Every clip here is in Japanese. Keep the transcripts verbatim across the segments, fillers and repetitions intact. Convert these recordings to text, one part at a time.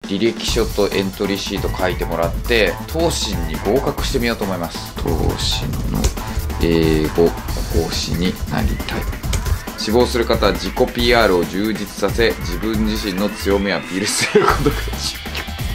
履歴書とエントリーシート書いてもらって、東進に合格してみようと思います。東進の英語講師になりたい。志望する方は自己 ピーアール を充実させ、自分自身の強みをアピールすることが重要。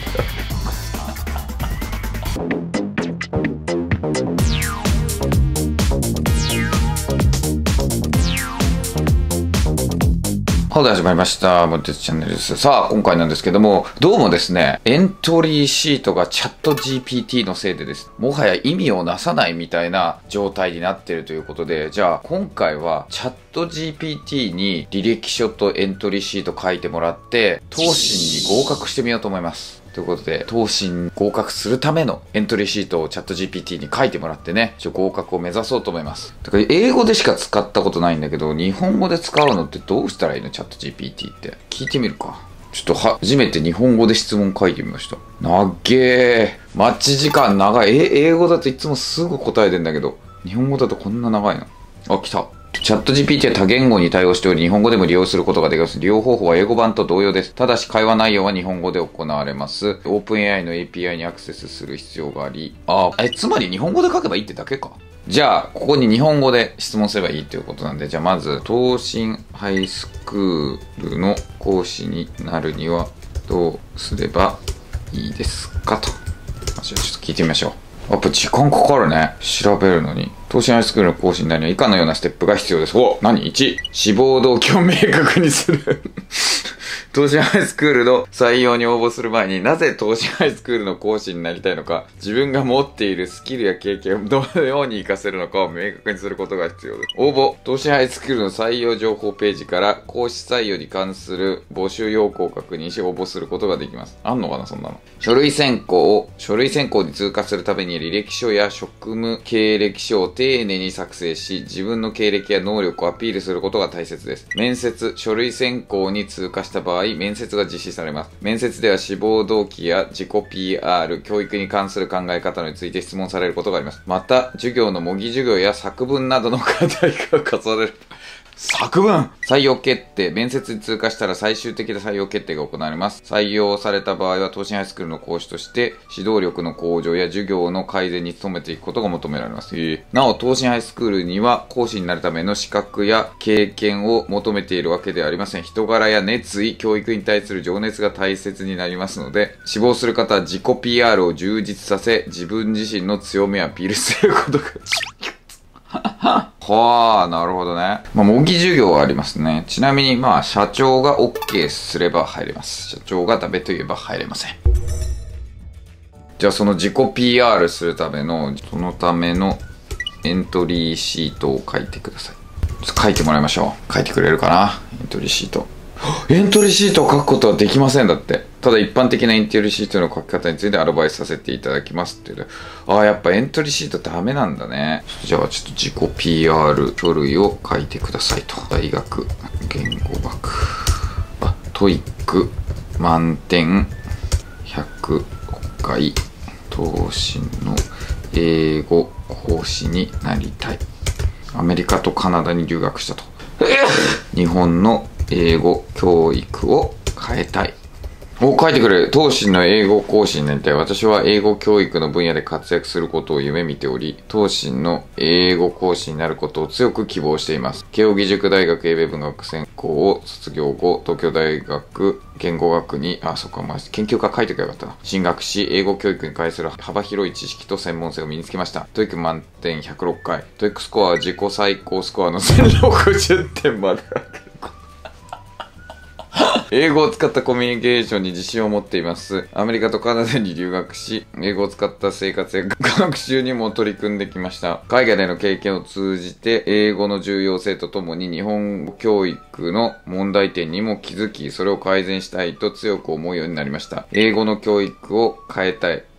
はい、始まりました。モテツチャンネルです。さあ、今回なんですけども、どうもですね、エントリーシートがチャット ジーピーティー のせいでです。もはや意味をなさないみたいな状態になっているということで、じゃあ、今回はチャット ジーピーティー に履歴書とエントリーシート書いてもらって、東進に合格してみようと思います。ということで、東進合格するためのエントリーシートをチャット ジーピーティー に書いてもらってね、ちょ合格を目指そうと思います。だから英語でしか使ったことないんだけど、日本語で使うのってどうしたらいいの？チャット ジーピーティー って。聞いてみるか。ちょっとは、初めて日本語で質問書いてみました。なっげー。待ち時間長い。え、英語だといつもすぐ答えてんだけど、日本語だとこんな長いの？あ、来た。チャット ジーピーティー は多言語に対応しており、日本語でも利用することができます。利用方法は英語版と同様です。ただし会話内容は日本語で行われます。オープン エーアイ の エーピーアイ にアクセスする必要があり、あ、え、つまり日本語で書けばいいってだけか。じゃあ、ここに日本語で質問すればいいということなんで、じゃあまず、東進ハイスクールの講師になるにはどうすればいいですかと。じゃあちょっと聞いてみましょう。やっぱ時間かかるね。調べるのに。東進ハイスクールの講師になるには以下のようなステップが必要です。お、何 ?いち、志望動機を明確にする。東進ハイスクールの採用に応募する前になぜ東進ハイスクールの講師になりたいのか、自分が持っているスキルや経験をどのように活かせるのかを明確にすることが必要です。応募、東進ハイスクールの採用情報ページから講師採用に関する募集要項を確認し応募することができます。あんのかなそんなの。書類選考を、書類選考に通過するために履歴書や職務経歴書を丁寧に作成し、自分の経歴や能力をアピールすることが大切です。面接、書類選考に通過した場合、面接が実施されます。面接では志望動機や自己 ピーアール、教育に関する考え方について質問されることがあります。また、授業の模擬授業や作文などの課題が課される。作文採用決定。面接に通過したら最終的な採用決定が行われます。採用された場合は、東進ハイスクールの講師として、指導力の向上や授業の改善に努めていくことが求められます。なお、東進ハイスクールには、講師になるための資格や経験を求めているわけではありません。人柄や熱意、教育に対する情熱が大切になりますので、志望する方は自己 ピーアール を充実させ、自分自身の強みをアピールすることがはあ、なるほどね。まあ、模擬授業はありますね。ちなみに、まあ、社長が OK すれば入れます。社長がダメと言えば入れません。じゃあ、その自己 ピーアール するための、そのためのエントリーシートを書いてください。書いてもらいましょう。書いてくれるかな？エントリーシート。エントリーシートを書くことはできませんだって。ただ一般的なエントリーシートの書き方についてアドバイスさせていただきますっていう。ああ、やっぱエントリーシートダメなんだね。じゃあちょっと自己 ピーアール 書類を書いてくださいと。大学、言語学。あ、トイック、満点、ひゃく回、東進の英語講師になりたい。アメリカとカナダに留学したと。日本の英語教育を変えたい。お、書いてくれる。東進の英語講師になりたい。私は英語教育の分野で活躍することを夢見ており、東進の英語講師になることを強く希望しています。慶應義塾大学英米文学専攻を卒業後、東京大学言語学に、あ、そっか、まあ、研究家書いてくればよかったな。進学し、英語教育に関する幅広い知識と専門性を身につけました。トイック満点ひゃくろっかい。トイックスコアは自己最高スコアのせんろくじゅってんまである。英語を使ったコミュニケーションに自信を持っています。アメリカとカナダに留学し、英語を使った生活や学習にも取り組んできました。海外での経験を通じて、英語の重要性とともに日本語教育の問題点にも気づき、それを改善したいと強く思うようになりました。英語の教育を変えたい。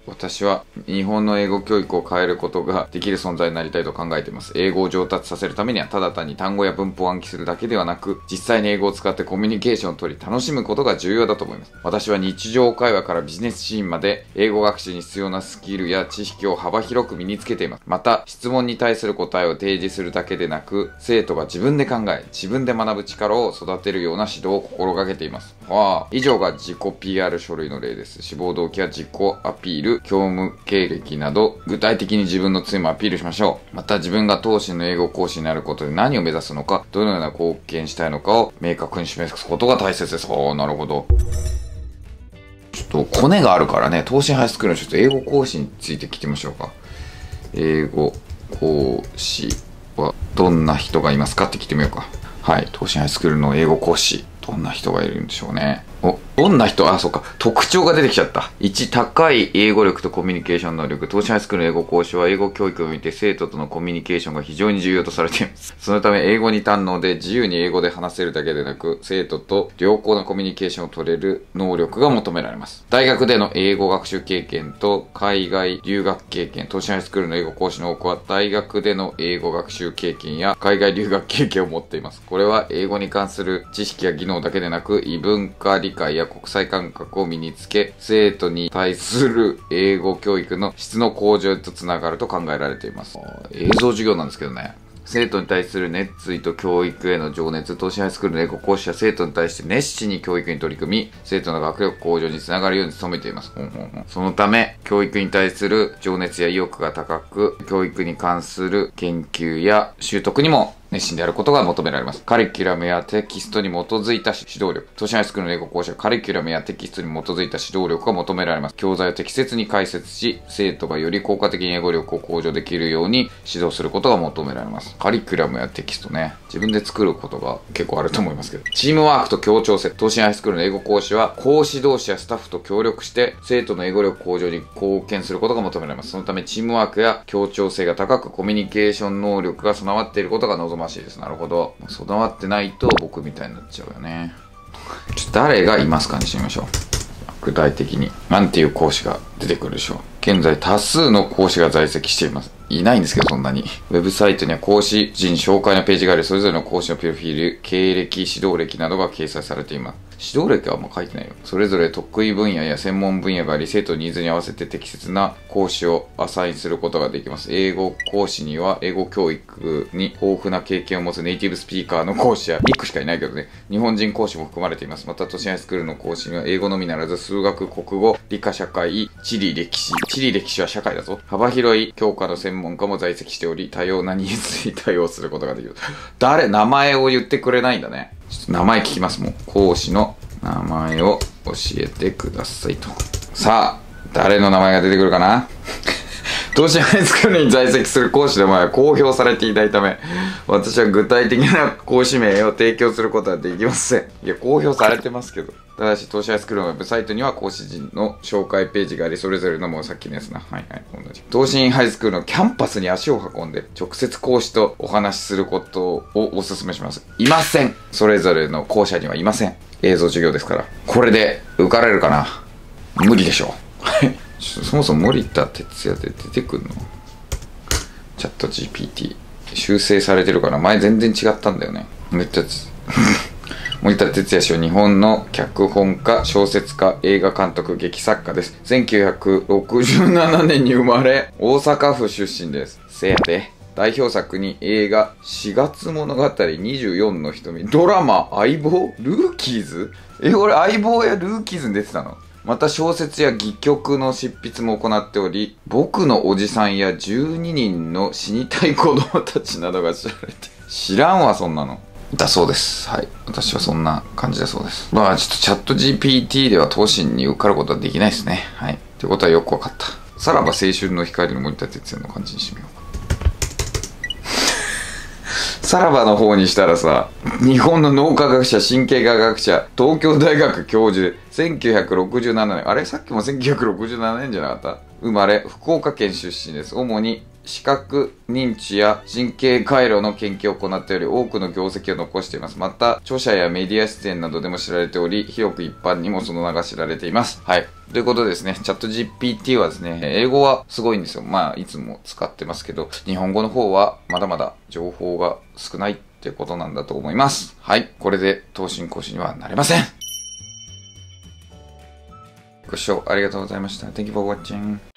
私は日本の英語教育を変えることができる存在になりたいと考えています。英語を上達させるためにはただ単に単語や文法を暗記するだけではなく、実際に英語を使ってコミュニケーションを取り楽しむことが重要だと思います。私は日常会話からビジネスシーンまで英語学習に必要なスキルや知識を幅広く身につけています。また、質問に対する答えを提示するだけでなく、生徒が自分で考え、自分で学ぶ力を育てるような指導を心がけています。わあ、以上が自己 ピーアール 書類の例です。志望動機や自己アピール、教務経歴など、具体的に自分の強みをアピールしましょう。また、自分が当身の英語講師になることで何を目指すのか、どのような貢献したいのかを明確に示すことが大切です。おー、なるほど。ちょっとコネがあるからね、東進ハイスクールのちょっと英語講師について聞いてみましょうか。英語講師はどんな人がいますかって聞いてみようか。はい、東進ハイスクールの英語講師、どんな人がいるんでしょうね。お、どんな人、あ、そうか、特徴が出てきちゃった。いち、高い英語力とコミュニケーション能力。東進ハイスクールの英語講師は英語教育を見て生徒とのコミュニケーションが非常に重要とされています。そのため英語に堪能で自由に英語で話せるだけでなく、生徒と良好なコミュニケーションを取れる能力が求められます。大学での英語学習経験と海外留学経験。東進ハイスクールの英語講師の多くは大学での英語学習経験や海外留学経験を持っています。これは英語に関する知識や技能だけでなく、異文化理解や国際感覚を身につけ、生徒に対する英語教育の質の向上とつながると考えられています。映像授業なんですけどね。生徒に対する熱意と教育への情熱。東進ハイスクールの英語講師は生徒に対して熱心に教育に取り組み、生徒の学力向上につながるように努めています。ほんほんほん。そのため、教育に対する情熱や意欲が高く、教育に関する研究や習得にも熱心であることが求められます。カリキュラムやテキストに基づいた指導力。東進ハイスクールの英語講師はカリキュラムやテキストに基づいた指導力が求められます。教材を適切に解説し、生徒がより効果的に英語力を向上できるように指導することが求められます。カリキュラムやテキストね。自分で作ることが結構あると思いますけど。チームワークと協調性。東進ハイスクールの英語講師は講師同士やスタッフと協力して生徒の英語力向上に貢献することが求められます。そのためチームワークや協調性が高く、コミュニケーション能力が備わっていることが望ましいです。なるほど。備わってないと僕みたいになっちゃうよね。ちょっと誰がいますかにしてみましょう。具体的に何ていう講師が出てくるでしょう。現在多数の講師が在籍しています。いないんですけど、そんなに。ウェブサイトには講師陣紹介のページがあり、それぞれの講師のプロフィール、経歴、指導歴などが掲載されています。指導歴はあんま書いてないよ。それぞれ得意分野や専門分野があり、生徒のニーズに合わせて適切な講師をアサインすることができます。英語講師には、英語教育に豊富な経験を持つネイティブスピーカーの講師や、いっこしかいないけどね、日本人講師も含まれています。また、都心ハイスクールの講師には、英語のみならず、数学、国語、理科社会、地理歴史、地理歴史は社会だぞ。幅広い教科の専門家も在籍しており、多様なニーズに対応することができる。誰、名前を言ってくれないんだね。ちょっと名前聞きますもん。講師の名前を教えてくださいと。さあ、誰の名前が出てくるかな。東進ハイスクールに在籍する講師の名前は公表されていないため、私は具体的な講師名を提供することはできません。いや、公表されてますけど。ただし、東進ハイスクールのウェブサイトには講師陣の紹介ページがあり、それぞれのもうさっきのやつな。はいはい、同じ。東進ハイスクールのキャンパスに足を運んで、直接講師とお話しすることをお勧めします。いません。それぞれの校舎にはいません。映像授業ですから。これで受かれるかな？無理でしょう。そもそも森田哲也で出てくるの？チャット ジーピーティー 修正されてるから前全然違ったんだよね。森田森田哲也氏は日本の脚本家、小説家、映画監督、劇作家です。せんきゅうひゃくろくじゅうななねんに生まれ、大阪府出身です。せやで。代表作に映画しがつ物語、にじゅうよんの瞳、ドラマ相棒、ルーキーズ。え、俺相棒やルーキーズに出てたの？また小説や戯曲の執筆も行っており、僕のおじさんやじゅうににんの死にたい子供たちなどが知られて、知らんわそんなの。だそうです。はい。私はそんな感じだそうです。まあちょっとチャット ジーピーティー では東進に受かることはできないですね。はい。ってことはよくわかった。さらば青春の光の森田哲也の感じにしてみようか。さらばの方にしたらさ、日本の脳科学者、神経科学者、東京大学教授で、せんきゅうひゃくろくじゅうななねん、あれさっきもせんきゅうひゃくろくじゅうななねんじゃなかった？生まれ、福岡県出身です。主に視覚認知や神経回路の研究を行っており、多くの業績を残しています。また、著者やメディア出演などでも知られており、広く一般にもその名が知られています。はい。ということでですね、チャット ジーピーティー はですね、英語はすごいんですよ。まあ、いつも使ってますけど、日本語の方はまだまだ情報が少ないってことなんだと思います。はい。これで、東進講師にはなれません。ご視聴ありがとうございました。Thank you for watching.